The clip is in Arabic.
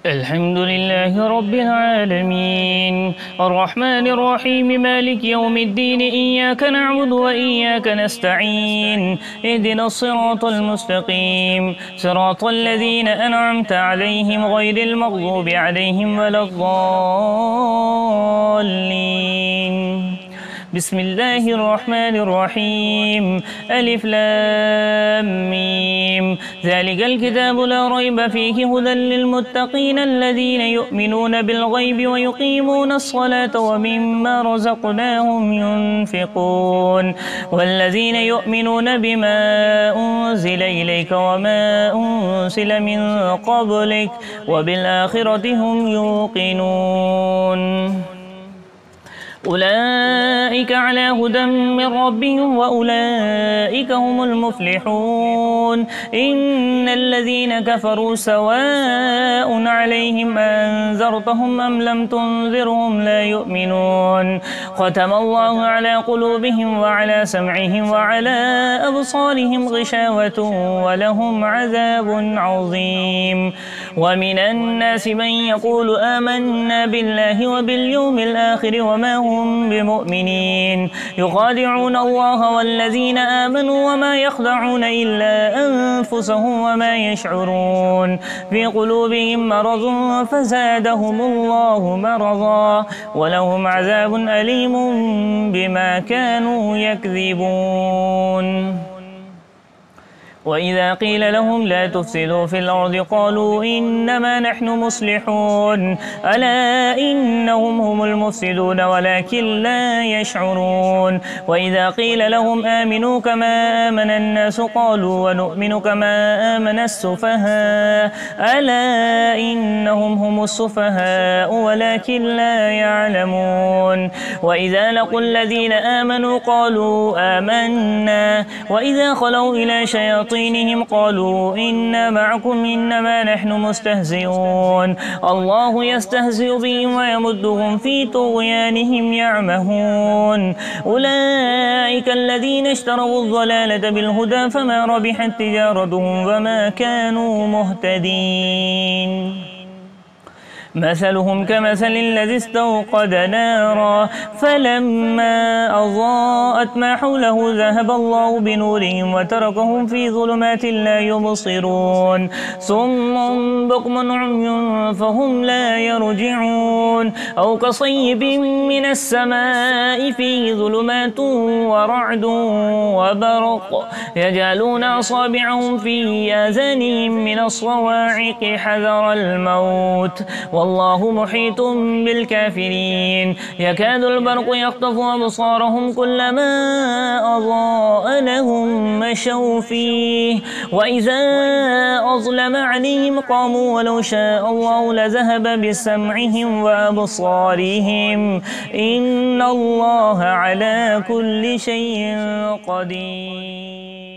الحمد لله رب العالمين الرحمن الرحيم مالك يوم الدين إياك نعبد وإياك نستعين اهدنا الصراط المستقيم صراط الذين أنعمت عليهم غير المغضوب عليهم ولا الضالين بسم الله الرحمن الرحيم ألف لام ميم ذلك الكتاب لا ريب فيه هدى للمتقين الذين يؤمنون بالغيب ويقيمون الصلاة ومما رزقناهم ينفقون والذين يؤمنون بما أنزل إليك وما أنزل من قبلك وبالآخرة هم يوقنون أولئك على هدى من ربهم وأولئك هم المفلحون إن الذين كفروا سواء عليهم أنذرتهم أم لم تنذرهم لا يؤمنون ختم الله على قلوبهم وعلى سمعهم وعلى أبصارهم غشاوة ولهم عذاب عظيم ومن الناس من يقول آمنا بالله وباليوم الآخر وما هم بمؤمنين يخادعون الله والذين آمنوا وما يخدعون إلا أنفسهم وما يشعرون في قلوبهم مرض فزادهم الله مرضا ولهم عذاب أليم بما كانوا يكذبون وإذا قيل لهم لا تفسدوا في الأرض قالوا إنما نحن مصلحون ألا إنهم هم المفسدون ولكن لا يشعرون وإذا قيل لهم آمنوا كما آمن الناس قالوا ونؤمن كما آمن السفهاء ألا إنهم هم السفهاء ولكن لا يعلمون وإذا لقوا الذين آمنوا قالوا آمنا وإذا خلوا إلى شياطينهم قالوا إنا معكم إنما نحن مستهزئون الله يستهزئ بهم ويمدهم في طغيانهم يعمهون أولئك الذين اشتروا الضلالة بالهدى فما ربحت تجارتهم وما كانوا مهتدين مثلهم كمثل الذي استوقد نارا فلما أضاءت ما حوله ذهب الله بنورهم وتركهم في ظلمات لا يبصرون صم بكم عمي فهم لا يرجعون أو كصيب من السماء فيه ظلمات ورعد وبرق يجعلون أصابعهم في آذانهم من الصواعق حذر الموت والله محيط بالكافرين يكاد البرق يخطف أبصارهم كلما أضاء لهم مشوا فيه وإذا أظلم عليهم قاموا ولو شاء الله لذهب بسمعهم وأبصارهم إن الله على كل شيء قدير